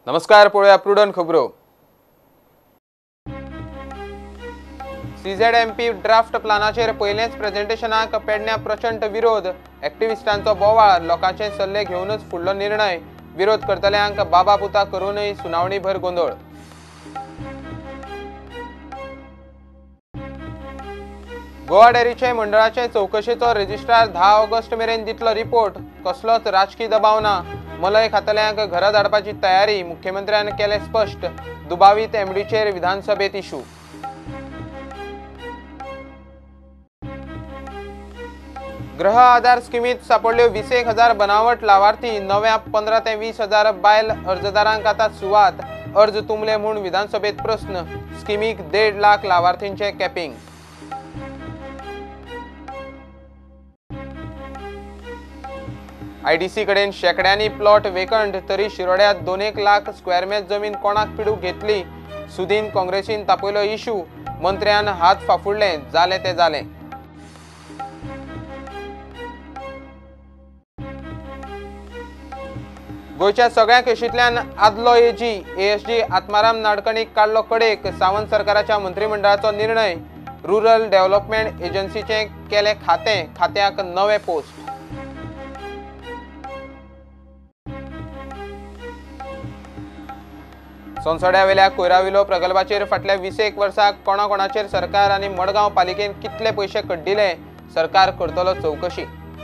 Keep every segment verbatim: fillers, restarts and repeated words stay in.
नमस्कार, पळोवया प्रुडंट खबरो। सीझेडएमपी ड्राफ्ट प्लानाचेर पयलेच प्रेझेंटेशनाक पेडण्या प्रचंड विरोध। एक्टिविस्टांचो बोवाळ, लोकांचे सल्ले घेवनच फुडलो निर्णय। विरोध करतल्यांक बाबा पुता करूनय सुनावणी भर गोंधळ। गोवा डेरीचे मंडळाचे चौकशेचो रजिस्ट्रार धा ऑगस्ट मेरेन दितलो रिपोर्ट। कसलोच राजकीय दबाव ना। मलय खात्याल्यांक घरा धाडपाची तयारी, मुख्यमंत्र्यान केले स्पष्ट। दुबावीत एमडीचेर विधानसभेत इशू। गृह आधार स्किमीत सापडल्यो वीस एक हजार बनावट लावार्थी। नव्या पंधरा ते वीस हजार बायल अर्जदारांक आतां सुवात। अर्ज तुंबले म्हूण विधानसभेत प्रस्न। स्किमीक देड लाख लावार्थींचे कॅपिंग। आयडीसी कडेन शेकड्यांनी प्लॉट वेकंट, तरी शिरोड्यात दोन एक लाख स्क्वेअर मेल जमीन कोणाक पिडूक घेतली। सुदीन काँग्रेसीन तापयलो इशू। मंत्र्यान हात फाफुडले, जाले ते जाले। गोयच्या सगळ्या केशींतल्यान आदलो एजी एएसजी आत्माराम नाडकणीक काडलो कडेक। सावंत सरकाराच्या मंत्रिमंडळाचो निर्णय। रुरल डेव्हलपमेंट एजन्सीचे केले खाते, खात्याक नवे पोस्ट। संसड्या वेल्या कोयराविलो प्रकल्पाचेर फाटल्या वीस एक वर्साक कोणा कोणाचेर सरकार आनी मडगांव पालिकेन कितले पयशे कड्डिले, सरकार करतलो चौकशी।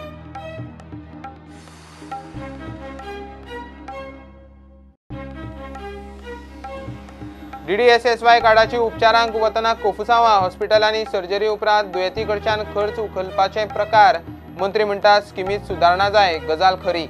डीडीएसएसवाय कार्डाची उपचारांक वतना कोफुसांवां। हॉस्पिटलांनी सर्जरी उपरांत दुयेती कडच्यान खर्च उखलपाचे प्रकार। मंत्री म्हणटा स्किमीत सुदारणा जाय, गजाल खरी।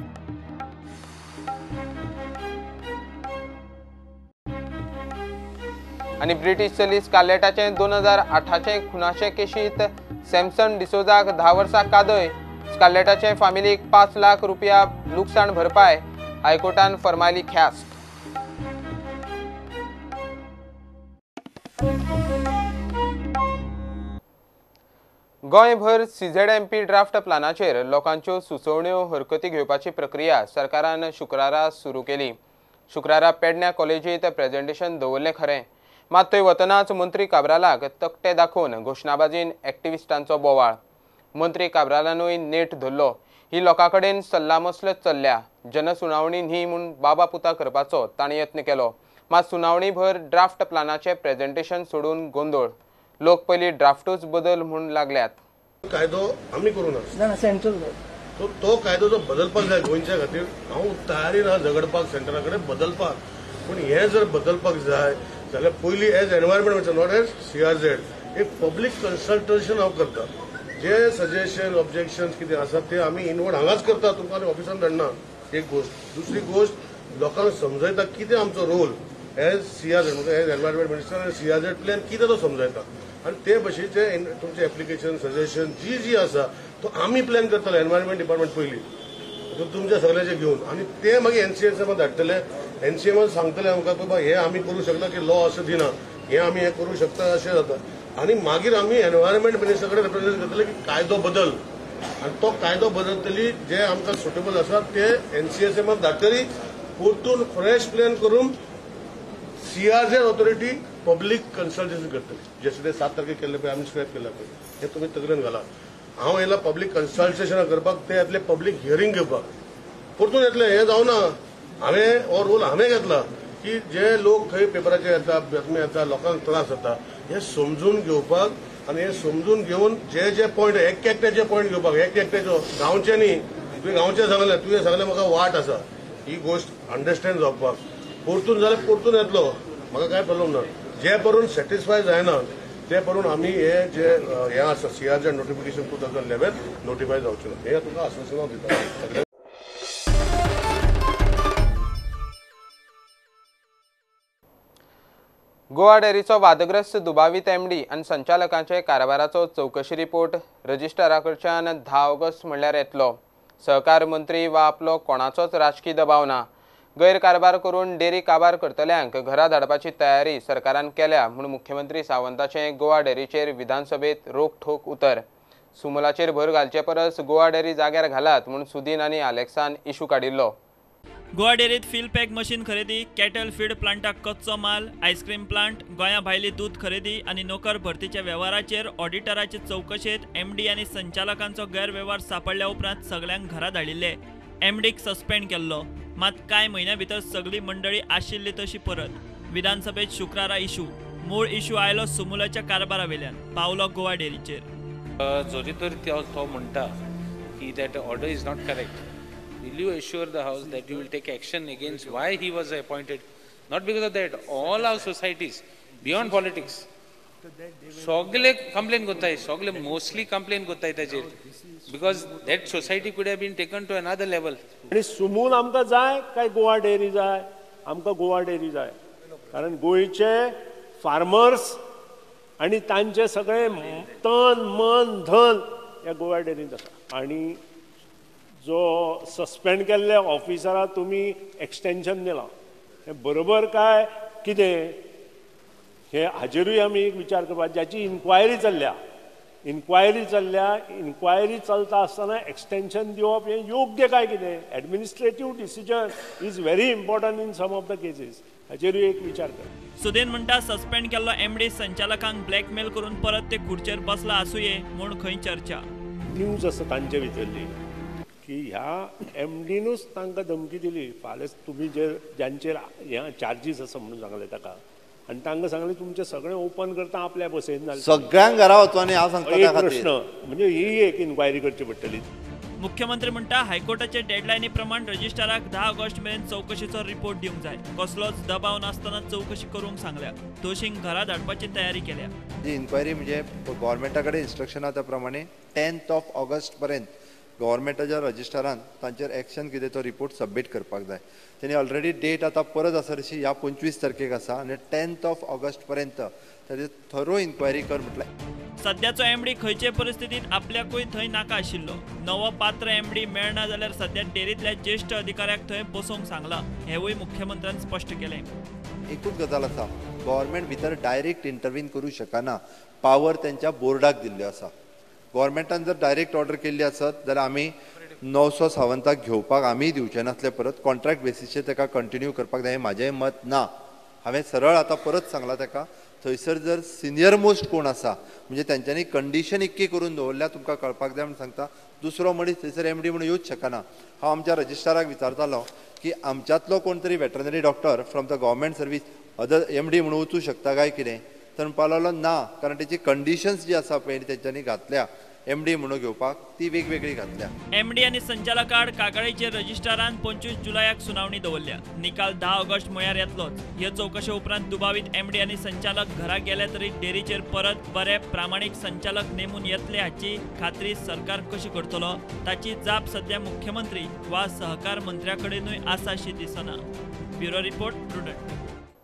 आनी ब्रिटीश चली स्कारलेटाचे दोन हजार आठाचे खुनाचे केशीत सॅमसन डिसोजाक धा वर्सां कादय। स्कारलेटाचे फामिलीक पाच लाख रुपया लुकसाण भरपाय। हायकोर्टान फर्मायली ख्यास्त। गोंयभर सीझेडएमपी ड्राफ्ट प्लानाचेर लोकांच्यो सुचोवण्यो हरकती घेवपाची प्रक्रिया सरकारान शुक्रारा सुरू केली। शुक्रारा पेडण्या कॉलेजीत प्रेझेंटेशन दवरलें खरें, मात थंय वतनाच मंत्री काब्रालाक तकटे दाखोवन घोशणाबाजीन एक्टिविस्टांचो बोवाळ। मंत्री काब्रालानूय नेट धरलो। ही लोकांकडेन सल्लामसलत चल्ल्या। जनसुनावणी न्ही म्हूण बाबा पुता करपाचो तांणी यत्न केलो, मात सुनावणी भर ड्राफ्ट प्लानाचें प्रेझेंटेशन सोडून गोंधळ। लोक पयलीं ड्राफ्टूच बदल म्हूण लागल्यात। कायदो आमी करूं ना सेंट्रल तो तो कायदो जो बदलपाक जाय गोंयच्या खातीर हांव तयारीन आहा झगडपाक सेंटरा कडेन बदलपाक। पूण हे जर बदलपाक जाय जाल्यार पयलीं as environment minister not as CRZ एक पब्लीक कन्सल्टेशन हांव करता। जे सजेशन ऑब्जेक्शन्स कितें आसा ते आमी इनवर्ड हांगाच करता, तुमकां आनी ऑफिसान धाडना। एक गोष्ट। दुसरी गोष्ट, लोकांक समजयता कितें आमचो रोल एज सीआरझेड म्हणजे एज एनवायरमेंट मिनिस्टर आनी सीआरझेड प्लॅन कितें तो समजयता। आनी ते भशेचे तुमचे एप्लिकेशन सजेशन जी जी आसा तो आमी प्लॅन करतले एनवायरमेंट डिपार्टमेंट पयलीं तुमच्या सगळ्याचे घेवन, आनी ते मागीर एनसीएमसाक धाडटले। एनसीएम सांगतले आमकां बाबा हे आमी करूं शकता की लॉ असो दिना, हे आमी हे करूं शकता अशें जाता। आनी मागीर आमी एनवायरमेंट मिनिस्टर कडेन रिप्रेझेंट करतले की कायदो बदल, आनी तो कायदो बदलतली जे आमकां सुटेबल आसा ते एनसीएसएमाक धाडटली। परतून फ्रेश प्लॅन करून सीआरझेड ऑथॉरिटी पब्लीक कन्सल्टेशन करतली। जेस्टरडे सात तारखेक केल्ले पळय आमी स्क्रॅप केला पळय, हे तुमी तकलेन घाला। हांव येयला पब्लीक कन्सल्टेशन करपाक, ते येतले पब्लीक हियरिंग घेवपाक। परतून येतले हे जावना। हांवें हो रोल हांवें घेतला की जे लोक खंय पेपराचेर येता, बातमी येता, लोकांक त्रास जाता, हे समजून घेवपाक आनी हे समजून घेवन जे जे पॉयंट एक एकट्याचे पॉयंट घेवपाक, एक एकट्याचो गांवचे न्ही। तुवें गांवचे सांगलें, तुवें सांगलें म्हाका वाट आसा, ही गोष्ट अंडरस्टँड जावपाक। परतून जाल्यार परतून येतलो, म्हाका कांय प्रॉब्लम ना। जे परून सॅटिस्फाय जायना ते परून आमी हे जे हे आसा CRZ notification two thousand eleven notify जावचें ना, हे तुका आश्वासन दिता। गोवा डेरीचो वादग्रस्त दुबावीत एमडी आनी संचालकांचे कारभाराचो चौकशी रिपोर्ट रजिस्ट्रारा कडच्यान धा ऑगस्ट म्हणल्यार येतलो। सहकार मंत्री वा आपलो कोणाचोच राजकीय दबाव ना। गैरकारभार करून डेरी काबार करतल्यांक घरा धाडपाची तयारी सरकारान केल्या म्हूण मुख्यमंत्री सावंताचें गोवा डेरीचेर विधानसभेत रोखठोक उतर। सुमलाचेर भर घालचे परस गोवा डेरी जाग्यार घालात म्हूण सुदीन आनी आलेक्सान इशू काडिल्लो। गोवा डेरीत फील पॅक मशीन खरेदी, कॅटल फीड प्लांटाक कच्चो माल, आयस्क्रीम प्लांट, गोंया भायली दूध खरेदी आनी नोकर भरतीच्या वेव्हाराचेर ऑडिटराचे चौकशेत एमडी आनी संचालकांचो गैरव्यवहार सांपडल्या उपरांत सगळ्यांक घरा धाडिल्ले. एमडीक सस्पेंड केल्लो, मात कांय म्हयन्या भितर सगळी मंडळी आशिल्ली तशी परत. विधानसभेत शुक्रारा इशू. मूळ इशू आयलो सुमुलाच्या कारबारा वयल्यान, पावलो गोवा डेरीचेर. जोरी तर तो म्हणटा की that order is not correct. Will you assure the House that you will take action against why he was appointed? Not because of that. All our societies, beyond politics, सगळे complain करताय, सगळे mostly complain करताय ताचेर, because that society could have been taken to another level. आणि सुमूल आमकां जाय काय Goa dairy जाय? आमकां गोवा डेअरी जाय, कारण गोंयचे फार्मर्स आणि तांचे सगळे तन मन धन या गोवा डेअरींत आसा. आणि जो सस्पेंड केल्ले ऑफिसराक तुमी एक्सटेंशन दिलां, हें बरोबर काय कितें हे हाजेरूय आमी एक विचार करपाक. ज्याची इन्क्वायरी चल्ल्या इन्क्वायरी चल्ल्या इन्क्वायरी चलता आसतना एक्सटेंशन दिवप हें योग्य काय कितें? Administrative decision is very important in some of the cases. हाजेरूय एक विचार कर. सुदेन म्हणटा सस्पेंड केल्लो एमडी संचालकांक ब्लॅकमेल करून परत ते खुर्चेर बसला आसूये म्हूण खंय चर्चा. न्यूज आसा तांचे भितरली की ह्या एमडीनूच तांकां धमकी दिली, फाल्यां तुमी जे ज्यांचेर ह्या चार्जीस आसा म्हणून सांगले ताका, आनी तांकां सांगलें तुमचें सगळें ओपन करता आपल्या बसयन जालें. सगळ्यांक घरा वचोनी हांव सांगता एक प्रश्न म्हणजे ही एक इन्क्वायरी करची पडटली. मुख्यमंत्री म्हणटा हायकोर्टाचे डेडलायनी प्रमाण रजिस्ट्राराक धा ऑगस्ट मेरेन चौकशीचो रिपोर्ट दिवंक जाय. कसलोच दबाव नासतना चौकशी करूंक सांगल्या. दोशींक घरा धाडपाची तयारी केल्या. जी इन्क्वायरी म्हणजे गव्हर्मेंटा कडेन इन्स्ट्रक्शन आहा त्या प्रमाणे टेन्थ ऑफ ऑगस्ट पर्यंत गव्हर्मेंटाच्या रजिस्ट्रारान तांचेर एक्शन कितें तो रिपोर्ट सबमीट करपाक जाय. तेणी ऑलरेडी डेट आतां परत आसा तशी ह्या पंचवीस तारखेक आसा आनी टेन्थ ऑफ ऑगस्ट पर्यंत ताजेर थरो इन्क्वायरी कर म्हटलें. सध्याचो एमडी खंयचे परिस्थितीत आपल्याकूय थंय नाका आशिल्लो. नवो पात्र एमडी मेळना जाल्यार सध्या डेरींतल्या ज्येष्ठ अधिकाऱ्याक थंय बसोवंक सांगला. हेवूय मुख्यमंत्र्यान स्पश्ट केलें. एकूच गजाल आसा, गव्हर्मेंट भितर डायरेक्ट इंटरव्हीन करूं शकना. पावर तेंच्या बोर्डाक दिल्लो आसा. गव्हर्मेंटान जर डायरेक्ट ऑर्डर केल्ली आसत जाल्यार आमी णवसो सावंताक घेवपाक आमी दिवचे नासले परत. कॉन्ट्रॅक्ट बेसिसचेर ताका कंटिन्यू करपाक जाय हें म्हाजें मत ना. हांवें सरळ आतां परत सांगलां ताका, थंयसर जर सिनियर मोस्ट कोण आसा म्हणजे तेंच्यांनी कंडिशन इतकी करून दवरल्या तुमकां कळपाक जाय म्हूण सांगता. दुसरो मनीस थंयसर एमडी म्हणून येवच शकना. हांव आमच्या रजिस्ट्राराक विचारतालो की आमच्यातलो कोण तरी veterinary doctor from the government service other MD म्हणून वचूं शकता काय कितें, तर म्हणपाक ना, कारण तेची कंडिशन्स जी आसा पळय तेंच्यांनी घातल्या एमडी म्हणून घेवपाक ती वेगवेगळी घातल्या. एमडी आनी संचालक आड कागाळीचेर रजिस्ट्रारान पंचवीस जुलयाक सुनावणी दवरल्या. निकाल धा ऑगस्ट म्हळ्यार येतलोच. ह्या चौकशे उपरांत दुबावीत एमडी आनी संचालक घरा गेले तरी डेरीचेर परत बरे प्रामाणीक संचालक नेमून येतले हाची खात्री सरकार कशी करतलो ताची जाप सध्या मुख्यमंत्री वा सहकार मंत्र्या कडेनूय आसाशी दिसना. Bureau report Prudent.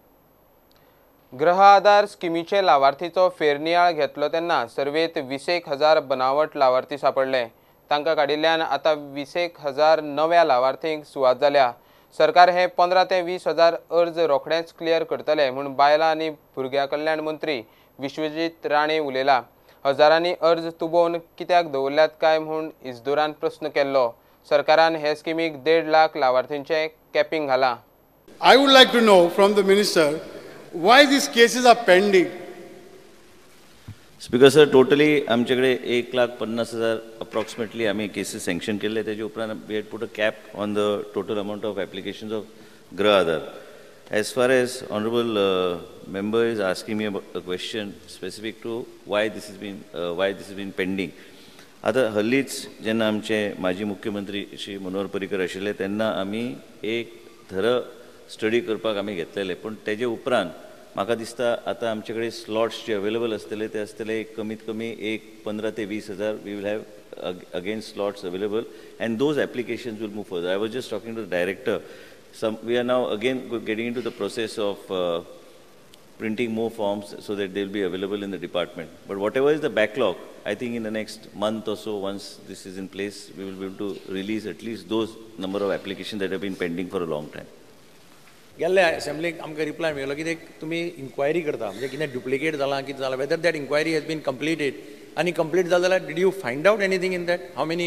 Griha Aadhaar स्किमीचे लावार्थीचो फेरनियाळ घेतलो तेन्ना सर्वेत वीस एक हजार बनावट लावार्थी सापडले. तांकां काडिल्ल्यान आतां वीस एक हजार नव्या लावार्थींक सुवात जाल्या. सरकार हे पंदरा ते वीस हजार अर्ज रोखडेच क्लियर करतले म्हूण बायलां आनी भुरग्यां कल्याण मंत्री विश्वजीत राणे उलयला. हजारांनी अर्ज तुबोवन कित्याक दवरल्यात काय म्हूण इजदोरान प्रस्न केल्लो. सरकारान हे स्किमीक देड लाख लावार्थींचे कॅपिंग घाला. I would like to know from the minister why these cases are pending. Speaker sir, totally आमच्याकडे एक लाख पन्नास हजार अप्रॉक्सिमेटली आम्ही केसेस सँक्शन केले. त्याच्या उपरांत we had put a cap on the total amount of applications of Grah Aadhar. As far as honorable uh, member is asking me about a question specific to why this has been uh, why this has been pending. आता हल्लीच जेन्ना आमचे माजी मुख्यमंत्री श्री मनोहर पर्रीकर आशिल्ले तेन्ना आमी एक थर स्टडी करपाक आमी घेतलेले. पण तेजे उपरांत म्हाका दिसता आतां आमचे कडेन स्लॉट्स जे अवेलेबल आसतले ते आसतले एक कमीत कमी एक पंदरा ते वीस हजार we will have again slots available and those applications will move further. I was just talking to the director. Some we are now again getting into the process of printing more forms so that they will be available in the department. But whatever is the backlog, I think in the next month or so, once this is in place, we will be able to release at least those number of applications that have been pending for a long time. गेल्ले असेंब्लीक आमकां reply मेळ्ळो की तुमी inquiry करता म्हणजे कितें duplicate जालां कितें जालां whether that inquiry has been completed आनी कंप्लीट जालें जाल्यार did you find out anything in that how many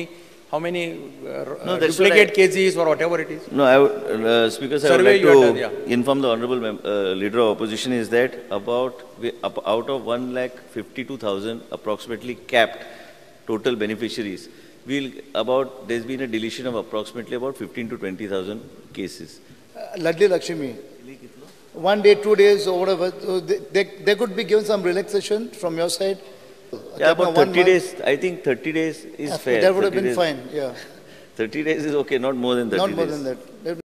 how many uh, No, uh, that's what duplicate I- cases or whatever it is? No, I would, uh, Speaker, sir, I would Survey like you have to done, yeah. inform the honourable mem- uh, leader of opposition is that about we, up, out of one lakh fifty-two thousand approximately capped total beneficiaries, we'll about there's been a deletion of approximately about fifteen to twenty thousand cases. Ladli Lakshmi. One day, two days, or whatever. So they, they, they could be given some relaxation from your side. Yeah, About about one thirty month. days. I think thirty days is Uh, fair. That would have thirty been days- fine. Yeah, thirty days is okay, not more than thirty not more days. than that. That-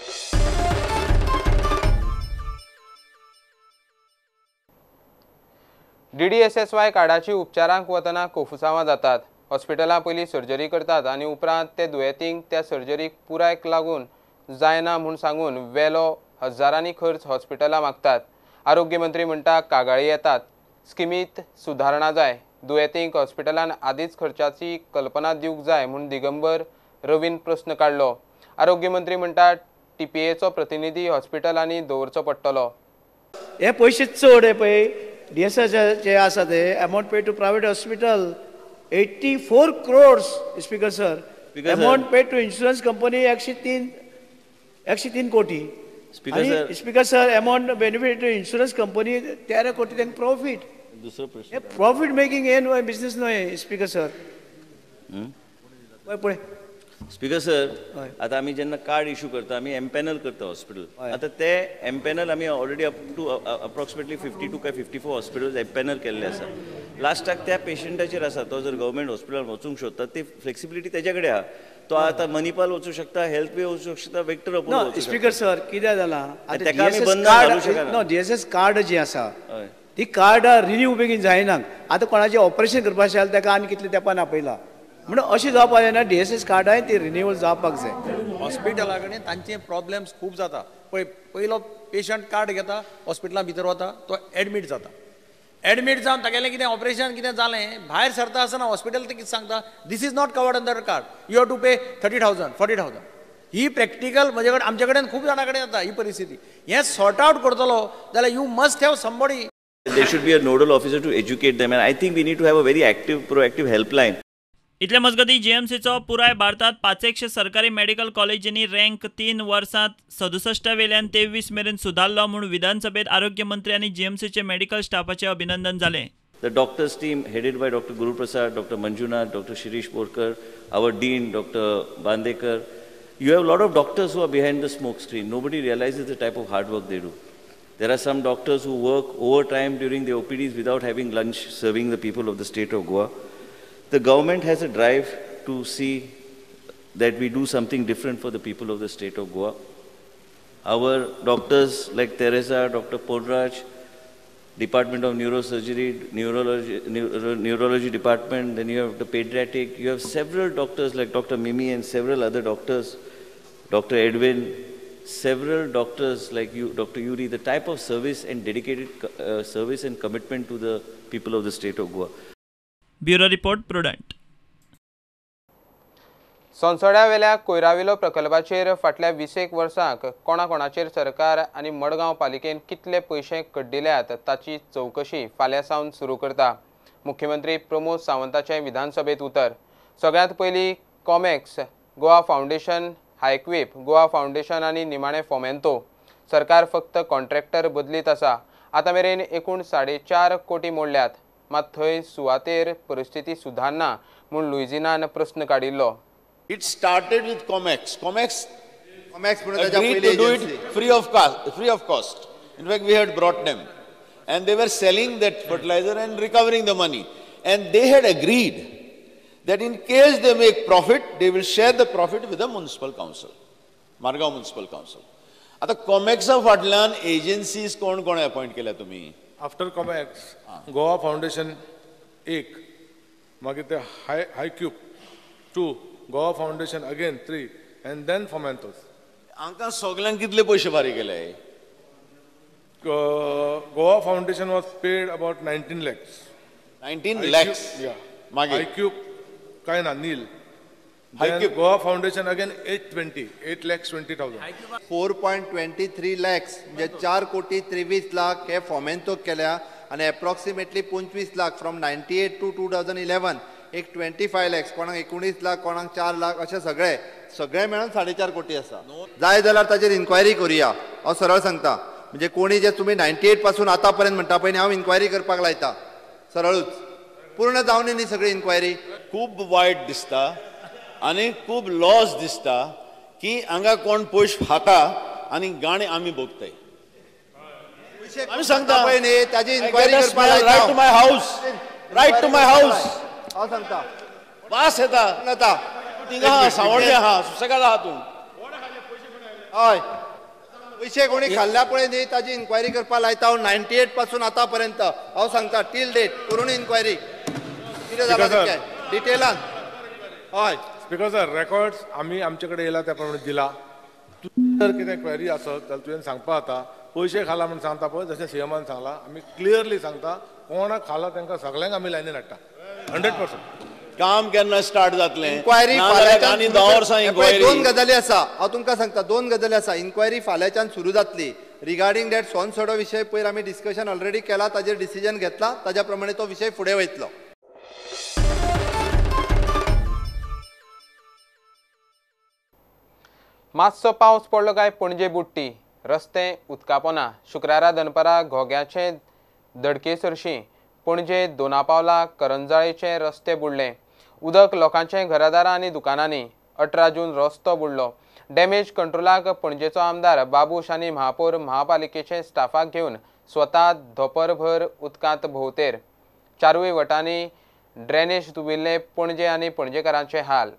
D D S S Y कार्डाची उपचारांक वतना कोफुसांवां जातात. हॉस्पिटलां पयलीं surgery करतात आनी उपरांत ते दुयेंतींक त्या सर्जरीक पुरायक लागून जायना म्हूण सांगून वेलो हजारांनी खर्च हॉस्पिटलां मागतात. आरोग्य मंत्री म्हणटा कागाळी येतात. स्किमीत सुदारणा जाय. दुयेंतींक हॉस्पिटलांत आदींच खर्चाची कल्पना दिवंक जाय म्हूण दिगंबर रवीन प्रस्न काडलो. आरोग्य मंत्री म्हणटा टी पी एचो प्रतिनिधी हॉस्पिटलांनी दवरचो पडटलो. हे पयशे चड हे पळय डी एस एस जे आसा ते amount paid to private hospital eighty four crores speaker sir. Speaker, amount sir. Paid to insurance company एकशे तीन एकशे तीन कोटी. Speaker, sir. Speaker sir amount benefit to insurance company तेरा कोटी त्यांना प्रॉफिट. दुसरो प्रश्न. हे प्रॉफिट मेकिंग हे न्हय बिझनेस न्हय स्पीकर सर. हं? पळय पळय स्पीकर सर, हय. आता आम्ही जेन्ना कार्ड इश्यू करता आम्ही एमपॅनल करता हॉस्पिटल. हय. आता ते एमपॅनल आम्ही already up to approximately fifty two काय फिफ्टी फोर हॉस्पिटल्स एमपॅनल केल्ले आसा. लास्टाक त्या पेशंटाचेर आसा तो जर गव्हर्मेंट हॉस्पिटलान वचूंक सोदता ती फ्लेक्सिबिलिटी तेजे कडेन आहा. तो आता मणिपाल वचूंक शकता, हेल्थ वे वचूंक शकता, वेक्टर अपोलो नो वचूंक स्पीकर शकता. सर कितें जालां आनी तेका आमी बंधन घालूंक शकना. No D S S card जी आसा हय. ती कार्ड रिन्यू बेगीन जायना. आतां कोणाचें ऑपरेशन करपाक जाय ताका आनी कितले तेंपान आपयला म्हणून अशें जावपाक जायना. डी एस एस कार्डाय ती रिन्यूवल जावपाक जाय. हॉस्पिटला कडेन तांचे प्रॉब्लेम्स खूब जाता. पळय पयलो पेशंट कार्ड घेता हॉस्पिटला भितर वता तो एडमीट जाता. एडमीट जावन तागेलें कितें ऑपरेशन कितें जालें भायर सरता आसतना हॉस्पिटल ते कितें सांगता this is not covered under card you have to pay thirty thousand forty thousand. ही प्रॅक्टिकल म्हजे कडेन आमचे कडेन खूब जाणां कडेन जाता ही परिस्थिती. हें सॉर्ट आवट करतलो जाल्यार you must have somebody. There should be a nodal officer to educate them, and I think we need to have a very active, proactive helpline. इतले मजगती जीएमसीचो पुराय भारतांत पांचशे सरकारी मेडिकल कॉलेजींनी रँक तीन वर्सांत सदुसश्ट वेल्यान तेवीस मेरेन सुदारलो म्हूण विधानसभेत आरोग्य मंत्री आनी जीएमसीचे मेडिकल स्टाफाचें अभिनंदन जालें. The doctors team headed by Doctor Guru Prasad, Doctor Manjunath, Doctor Shirish Porkar, our dean Doctor Bandekar. You have a lot of doctors who are behind the smoke screen. Nobody realizes the type of hard work they do. There are some doctors who work overtime during the O P Ds without having lunch, serving the people of the state of Goa. The government has a drive to see that we do something different for the people of the state of Goa. Our doctors like Teresa, Doctor Ponraj, Department of Neurosurgery, Neurology, Neuro, Neurology Department, then you have the pediatric, you have several doctors like Doctor Mimi and several other doctors, Doctor Edwin, several doctors like you, Doctor Yuri, the type of service and dedicated uh, service and commitment to the people of the state of Goa. Bureau report Prudent. संसोड्या वेल्या कोयराविलो प्रकल्पाचेर फाटल्या वीसेक वर्सांक कोणा कोणाचेर सरकार आनी मडगांव पालिकेन कितले पयशे कड्डिल्यात ताची चवकशी फाल्यां सावन सुरू करता. मुख्यमंत्री प्रमोद सावंताचें विधानसभेत उतर. सगळ्यांत पयलीं COMEX, Goa foundation, HiCube, Goa foundation आनी निमाणे फोमेंतो. सरकार फक्त कॉन्ट्रॅक्टर बदलीत आसा. आतां मेरेन एकूण साडे चार कोटी मोडल्यात. मात थंय सुवातेर परिस्थिती सुदारना म्हूण लुइजिनान प्रस्न काडिल्लो. It started with COMEX. COMEX, COMEX agreed to do it free of cost. Free of cost. In fact, we had brought them, and they were selling that fertilizer and recovering the money. And they had agreed that in case they make profit, they will share the profit with the municipal council, Margao Municipal Council. आता COMEX फाटल्यान agencies कोण कोण appoint केल्या तुम्ही? After कॉमॅक्स Goa foundation एक, मागीर ते hi HiCube two, Goa foundation again three, and then Fomentos. हांकां सगळ्यांक कितले पयशे फारीक केले? Goa foundation was paid about nineteen lakhs. Nineteen lakhs मागीर हायक्यूब काय ना नील. HiCube Goa foundation again eight twenty eight lakhs twenty thousand. Four point twenty three lakhs म्हणजे चार कोटी त्रेवीस लाख हे फोमेंतोक केल्या, आणि अप्रॉक्सिमेटली पंचवीस lakh from ninety eight to two thousand eleven एक ट्वेंटी फाय लॅक्स कोणाक एकोणीस लाख कोणाक चार लाख अशें सगळे सगळे मेळून साडे चार कोटी आसा. जाय जाल्यार ताचेर इन्क्वायरी करुया. हांव सरळ सांगता म्हणजे कोणी जे तुमी नायन्टी एट पासून आतां पर्यंत म्हणटा पळय हांव इन्क्वायरी करपाक लायता सरळूच पूर्ण जावनी न्ही सगळी इन्क्वायरी. खूब वायट दिसता आनी खूब लॉस दिसता की हांगा कोण पयशे खाता आनी गाणे आमी भोगताय. आमी सांगता पळय न्ही ताजी इन्क्वायरी करपाक रायट टू लायता. My house right to my house हांव सांगता वास येता येता थिंगा आहा सांवड्डे आहा सुसेगाद आहा तूं. हय पयशे कोणी खाल्ल्या पळय न्ही ताजी इन्क्वायरी करपाक लायता. हांव नायन्टी एट पासून आतां पर्यंत हांव सांगता टील डेट करून इन्क्वायरी कितें जालां तें डिटेलान. हय स्पीकर सर रेकॉर्ड्स आमी आमचे कडेन येयला त्या प्रमाणे दिला. जर कितें क्वेरी आसत जाल्यार तुवें सांगपा जाता. पयशे खाला म्हणून सांगता पळय जशें सीएमान सांगला आमी क्लियरली सांगता कोणाक खाला तांकां सगळ्यांक आमी लायनीन हाडटा हंड्रेड पर्संट. काम केन्ना स्टार्ट जातलें इन्क्वायरी आनी धा वर्सां इन्क्वायरी. दोन गजाली आसा हांव तुमकां सांगता दोन गजाली आसा. इन्क्वायरी फाल्यांच्यान सुरू जातली रिगार्डींग दॅट सोनसडो विशय पयर आमी डिस्कशन ऑलरेडी केला ताजेर डिसिजन घेतला ताज्या प्रमाणे तो विशय फुडें वयतलो. मातसो पावस पडलो काय पणजे बुडटी रस्ते उदका पोना. शुक्रारा दनपारा घोग्याचे दडके सरशी पणजे दोनापावला करंजाळेचे रस्ते बुडले. उदक लोकांचे घरादारां आनी दुकानांनी. अठरा जून रस्तो बुडलो. डॅमेज कंट्रोलाक पणजेचो आमदार बाबूश आनी महापौर महापालिकेचे स्टाफाक घेवन स्वता दोपरभर उदकांत भोंवतेर. चारूय वटांनी ड्रेनेज दुबिल्ले पणजे आनी पणजेकारांचे हाल.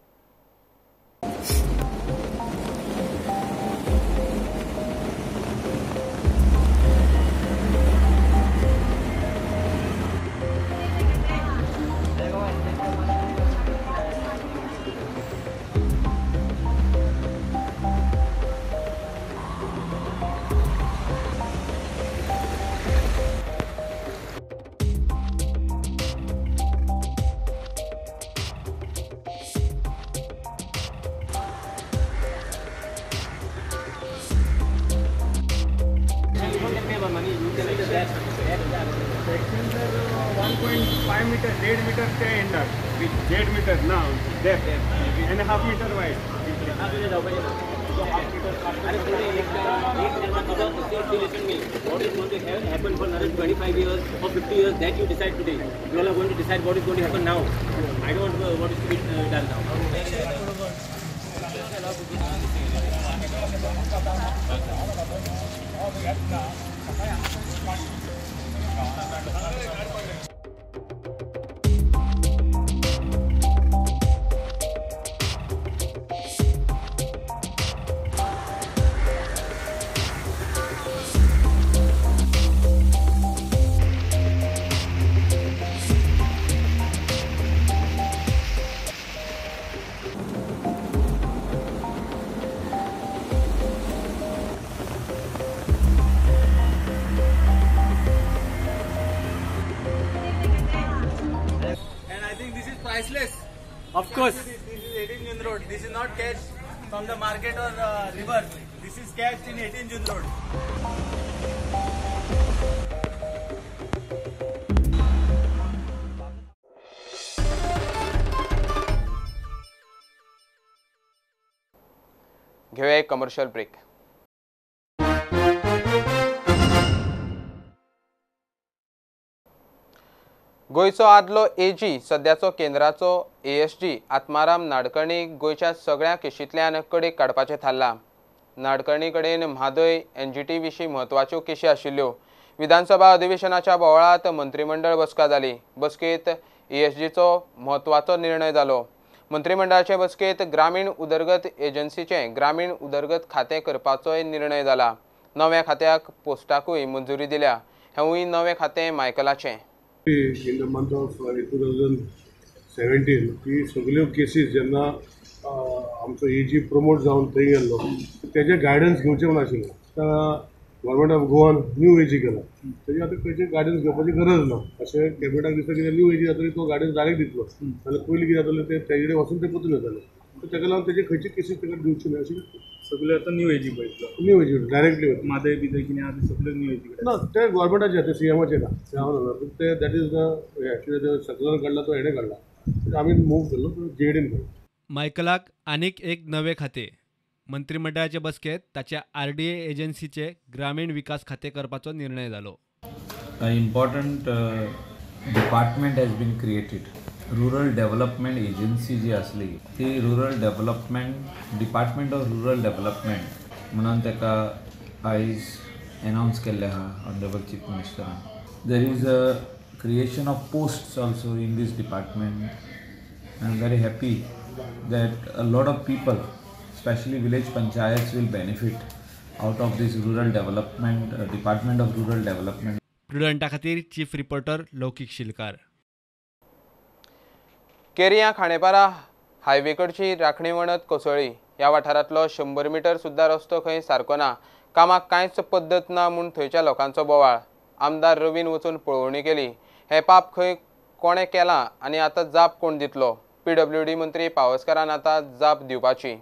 one point five meter, eight meter they enter with eight meter now depth and a half meter wide. What is going to happen for another twenty-five years or fifty years that you decide today. You all are going to decide what is going to happen now. I don't know what is to be uh, done now. Priceless. Of course. This is, this is eighteen June Road. This is not catch from the market or the river. This is catch in eighteen June Road. घेऊया एक commercial break. गोयचो आदलो AG सध्याचो केंद्राचो ASG Atmaram Nadkarni गोयच्या सगळ्या केशींतल्यान कडेक काडपाचें थारला. नाडकर्णी कडेन म्हादय एनजीटी विशीं म्हत्वाच्यो केशी आशिल्ल्यो. विधानसभा अधिवेशनाच्या बोवाळांत मंत्रिमंडळ बसका जाली. बसकेंत एएसजीचो म्हत्वाचो निर्णय जालो. मंत्रिमंडळाचे बसकेंत ग्रामीण उदरगत एजन्सीचें ग्रामीण उदरगत खातें करपाचोय निर्णय जाला. नव्या खात्याक पोस्टाकूय मंजुरी दिल्या. हेंवूय नवें खातें मायकलाचें. In the month of uh, twenty seventeen, ही सगळ्यो केसीस जेन्ना आमचो एजी प्रमोट जावन थंय गेल्लो तेजे गायडन्स घेवचें म्हण आशिल्लें. गव्हर्मेंट ऑफ गोवान न्यू एजी केला. तेजे आतां खंयचे गायडन्स घेवपाची गरज ना. अशें कॅबिनेटाक दिसता कितें न्यू एजी जातली तो गायडन्स डायरेक्ट दितलो. जाल्यार पयलीं कितें जातालें तें तेजे कडेन वचून तें पतून येतालें. तेका लागून तेजे खंयची केसीस तेका दिवची ना अशी सगळे आता न्यू एजी पळयतलो. न्यू एजी डायरेक्टली मादय बिदय कितें आहा ते सगळे न्यू एजी ना ते गव्हर्मेंटाचे ते सीएमाचे ना ते दॅट इज द सर्क्युलर काढला तो हेणे काढला आम्ही मूव केलो जेडीन केलो. मायकलाक आनीक एक नवे खाते. मंत्रिमंडळाचे बसकेत ताच्या आर डी ए एजन्सीचे ग्रामीण विकास खाते करपाचो निर्णय जालो. An important uh, department has been created. Rural Development Agency जी असली ती rural development department of rural development म्हणून ताका आयज अनाउन्स केल्ले आहा ऑनरेबल चीफ मिनिस्टरान. There is a creation of posts also in this department. I am very happy that a lot of people, especially village panchayats, will benefit out of this rural development uh, department of rural development. प्रुडंटा खातीर chief reporter लौकिक शिलकार. केरिया Khandepar highway कडची राखणी वणत कोसळ्ळी. ह्या वाठारांतलो शंबर metre सुद्धा रस्तो खंय सारको ना. कामाक कांयच पद्दत ना म्हूण थंयच्या लोकांचो बोवाळ. आमदार रवीन वचून पळोवणी केली. हे पाप खंय कोणें केलां आनी आतां जाप कोण दितलो. पीडब्ल्यूडी मंत्री पावसकारान आतां जाप दिवपाची.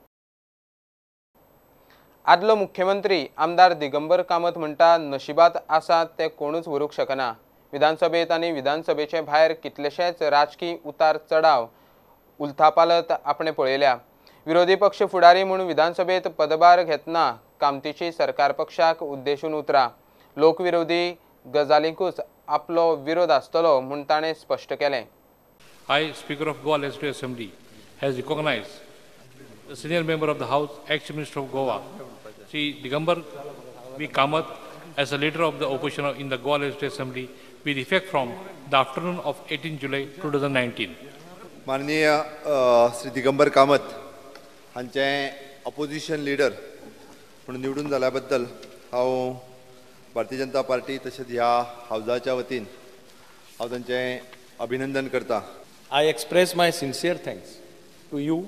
आदलो मुख्यमंत्री आमदार दिगंबर कामत म्हणटा नशिबात आसा ते कोणूच व्हरूंक शकना. विधानसभेत आनी विधानसभेचे भायर कितलेशेच राजकीय उतार चढाव उलथापालत आपणे पळयल्या. विरोधी पक्ष फुडारी म्हूण विधानसभेत पदभार घेतना कामतीची सरकार पक्षाक उद्देशून उतरा. लोकविरोधी गजालींकूच आपलो विरोध आसतलो म्हूण ताणें स्पश्ट केलें. I, Speaker of Goa Legislative Assembly, has recognized the senior member of the House, ex-Chief Minister of Goa, Shri Digambar V. Kamath, as a leader of the opposition in the Goa Legislative Assembly with effect from the afternoon of eighteenth July two thousand nineteen. माननीय श्री दिगंबर कामत हांचे opposition leader म्हणून निवडून जाल्या बद्दल हांव Bharatiya Janata party तशेंच ह्या हावजाच्या वतीन हांव तांचें अभिनंदन करता. I express my sincere thanks to you,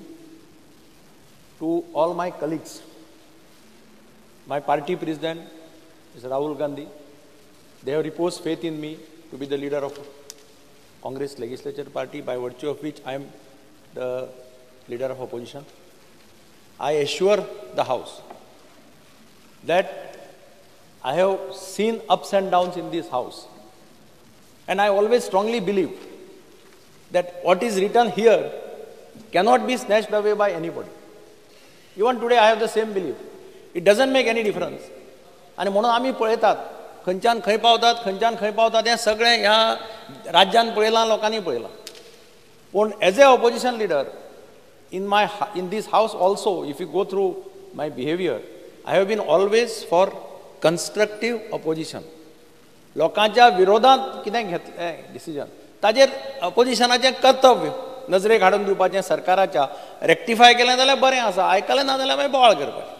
to all my colleagues, my party president, Mister Rahul Gandhi. They have reposed faith in me to be the leader of Congress Legislature Party, by virtue of which I am the leader of opposition. I assure the House that I have seen ups and downs in this House, and I always strongly believe that what is written here cannot be snatched away by anybody. Even today I have the same belief. It doesn't make any difference. आणि म्हणून आम्ही पळयतात खंयच्यान खंय पावतात खंयच्यान खंय पावतात हें सगळें ह्या राज्यान पळयलां लोकांनी पळयलां. पूण as a opposition leader in my in this house also, if you go through my behavior, I have been always for constructive opposition. लोकांच्या विरोधात कितें घेतलें डिसिजन ताजेर अपोजिशनाचें कर्तव्य नजरेक हाडून दिवपाचें सरकाराच्या. रेक्टिफाय केलें जाल्यार बरें आसा, आयकलें ना जाल्यार मागीर बोवाळ करपाचें.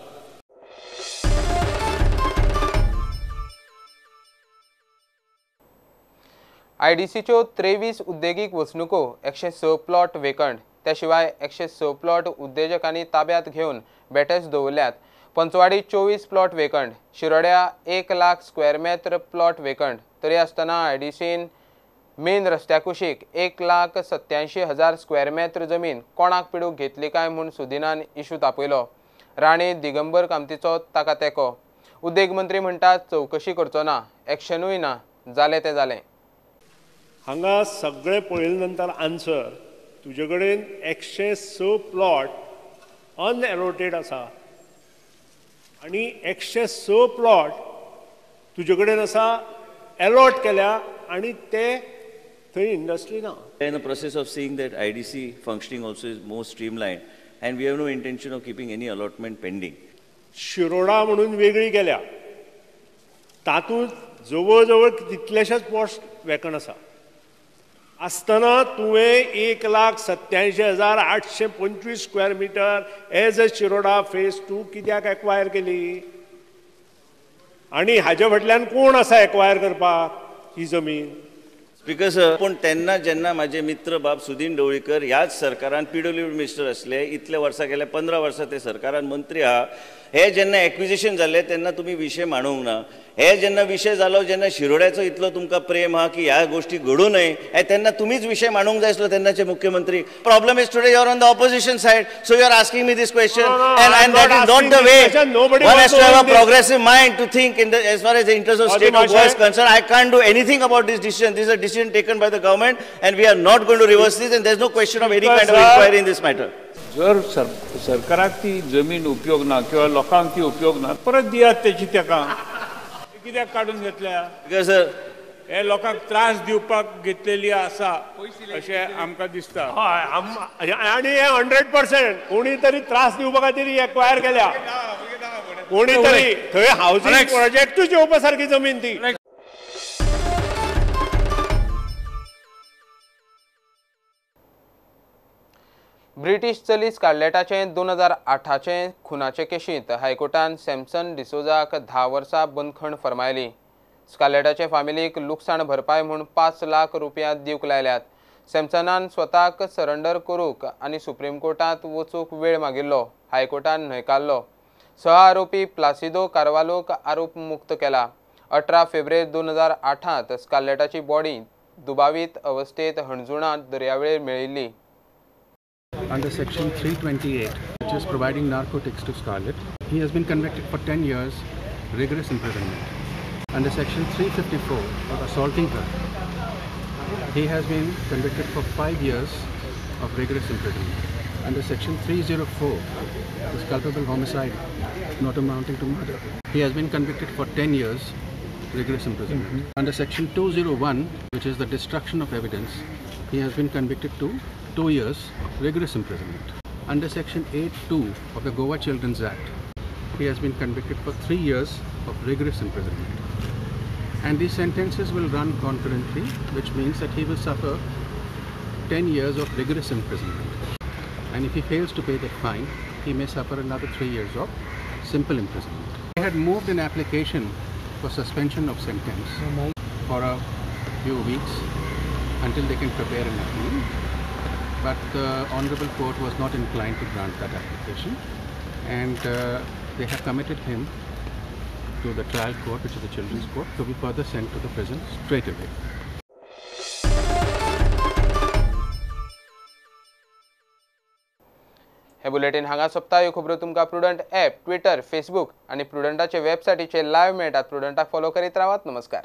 आयडीसीच्यो त्रेवीस उद्देगीक वसणुको एकशे स प्लॉट वेकंट. त्या शिवाय एकशे स प्लॉट उद्देजकांनी ताब्यात घेवन बेठेच दवरल्यात. पंचवाडी चोवीस प्लॉट वेकंट. शिरोड्या एक lakh square metre plot vacant. तरी आसतना आयडीसीन मेन रस्त्या कुशीक एक लाख सत्यांयशी हजार स्क्वेअर मेत्र जमीन कोणाक पिडूक घेतली काय म्हूण सुदिनान इशू तापयलो. राणे दिगंबर कामतीचो ताका तेंको. उद्देग मंत्री म्हणटा चवकशी करचो ना, एक्शनूय ना, जालें तें जालें. हांगा सगळें पळयले नंतर आन्सर तुजे कडेन एकशे स प्लॉट अनएलोटेड आसा आनी एकशे स प्लॉट तुजे कडेन आसा एलॉट केल्या आनी ते थंय इंडस्ट्री ना. In the process of seeing that I D C functioning also is more streamlined, and we have no intention of keeping any allotment pending. Shiroda म्हणून वेगळी केल्या, तातूंत जवळ जवळ कितलेशेच पोस्ट वेकंट आसा. आसतना तुवें एक लाख सत्यांयशी हजार आठशे पंचवीस square metre as a Shiroda phase two कित्याक एक्वायर केली? आनी हाजे फाटल्यान कोण आसा एक्वायर करपाक ही जमीन? स्पीकर सर, पूण तेन्ना जेन्ना माझे मित्र बाब सुदीन ढवळीकर ह्याच सरकारान पीडब्ल्यू मिनिस्टर असले, इतले वर्सां गेले पंदरा वर्सां ते सरकारान मंत्री आहा, हे जेन्ना एक्विजिशन जाल्लें तेन्ना तुमी विशय मांडूंक ना. हे जेन्ना विशय जालो जेन्ना शिरोड्याचो इतलो तुमकां प्रेम हा की ह्या गोष्टी घडू नये हे तेन्ना तुमीच विशय मांडूंक जाय आसलो तेन्नाचे मुख्यमंत्री. Problem is today you are on the opposition side, so you are asking me this question and and that is not the way one has to have a progressive mind to think in the as far as the interest of state of Goa is concerned. I can't do anything about this decision. This is a decision taken by the government and we are not going to reverse this, and there is no question of any kind of inquiry in this matter. जर sir सरकाराक ती जमीन उपयोग ना किंवा लोकांक ती उपयोग ना परत दियात तेची ताका कित्याक काढून घेतल्या Because uh, हे लोकांक त्रास दिवपाक घेतलेली आसा अशें आमकां दिसता. हय आम- आनी हे हंड्रेड पर्सेंट कोणी तरी त्रास दिवपा खातीर एक्वायर केल्या. कोणी तरी थंय हावसिंग प्रोजेक्टूच येवपा सारकी जमीन ती. ब्रिटीश चली स्कारलेटाचे दोन हजार आठाचे खुनाचे केशींत हायकोर्टान सॅमसन डिसोजाक धा वर्सां बंदखण फरमायली. स्कारलेटाचे फामिलीक लुकसाण भरपाय म्हूण पांच लाख रुपया दिवंक लायल्यात. सॅमसनान स्वताक सरेंडर करूंक आनी सुप्रीम कोर्टांत वचूंक वेळ मागिल्लो. हायकोर्टान न्हयकारलो. सह आरोपी प्लासिदो कार्वालोक आरोप मुक्त केला. अठरा फेब्रेर दोन हजार आठांत स्कारलेटाची बॉडी दुबावीत अवस्थेत हणजुणा दर्यावेळेर मेळिल्ली. Under Section three twenty-eight, which is providing narcotics to Scarlett, he has been convicted for ten years rigorous imprisonment. Under Section three fifty-four, for assaulting her, he has been convicted for five years of rigorous imprisonment. Under Section three oh four, this culpable homicide not amounting to murder, he has been convicted for ten years rigorous imprisonment. Mm-hmm. Under Section two oh one, which is the destruction of evidence, he has been convicted to two years rigorous imprisonment. Under Section eight two of the Goa Children's Act, he has been convicted for three years of rigorous imprisonment. And these sentences will run concurrently, which means that he will suffer ten years of rigorous imprisonment. And if he fails to pay that fine, he may suffer another three years of simple imprisonment. They had moved an application for suspension of sentence for a few weeks until they can prepare an appeal. But the Honorable Court was not inclined to grant that application, and uh, they have committed him to the trial court, which is the Children's Court, to be further sent to the prison straight away. हे bulletin हांगा सोंपता. ह्यो खबरो तुमकां prudent app, Twitter, Facebook आनी प्रुडंटाचे वेबसायटीचेर live मेळटात. प्रुडंटाक follow करीत रावात. नमस्कार.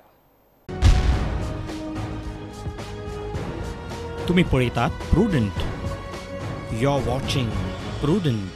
तुम्ही पळयतात Prudent. You are watching prudent.